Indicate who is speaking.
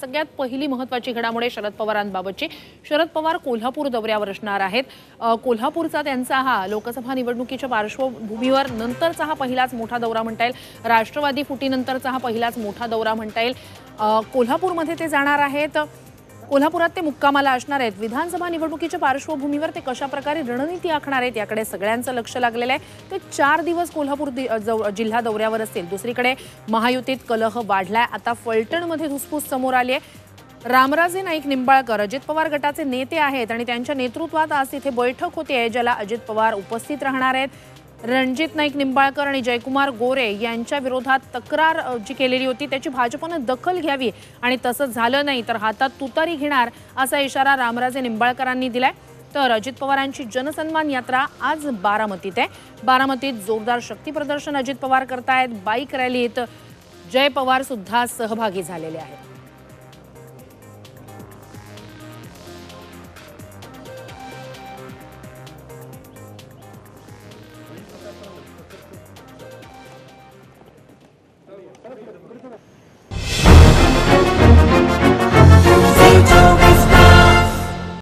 Speaker 1: सगळ्यात पहिली महत्त्वाची घडामोड शरद पवारांबाबतची। शरद पवार कोल्हापूर दौऱ्यावर असणार आहेत। कोल्हापूरचा त्यांचा हा लोकसभा निवडणुकीच्या पार्श्वभूमीवर नंतरचा हा पहिलाच मोठा दौरा म्हणता येईल। राष्ट्रवादी फुटीनंतरचा हा पहिलाच मोठा दौरा म्हणता येईल। कोल्हापूरमध्ये ते जाणार आहेत। कोल्हापुरात ते मुक्कामाला असणार आहेत। विधानसभा निवडणुकीच्या पार्श्वभूमीवर ते कशा प्रकारे रणनीती आखणार आहेत याकडे सगळ्यांचं लक्ष लागलेलं आहे। ते 4 दिवस कोल्हापूर जिल्हा दौऱ्यावर असतील। दुसरीकडे महायुतीत कलह वाढलाय। आता फलटणमध्ये धुसफूस समोर आली आहे। रामराजे नाईक निंबाळकर अजित पवार गटाचे नेते आहेत आणि त्यांच्या नेतृत्वात आज तिथे बैठक होते आहे, ज्याला अजित पवार उपस्थित राहणार आहेत। रणजित नाईक निंबाळकर आणि जयकुमार गोरे यांच्या विरोधात तक्रार जी केलेली होती त्याची भाजपनं दखल घ्यावी आणि तसंच झालं नाही तर हातात तुतारी घेणार असा इशारा रामराजे निंबाळकरांनी दिलाय। तर अजित पवारांची जनसन्मान यात्रा आज बारामतीत आहे। बारामतीत जोरदार शक्ती प्रदर्शन अजित पवार करतायत। बाईक रॅलीत जय पवार सुद्धा सहभागी झालेले आहेत।